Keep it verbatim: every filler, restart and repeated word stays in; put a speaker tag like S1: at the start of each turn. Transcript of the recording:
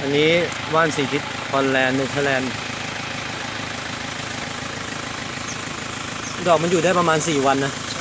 S1: อันนี้ว่านสีทิศฮอลแลนด์เนเธอร์แลนด์ดอกมันอยู่ได้ประมาณสี่วันนะ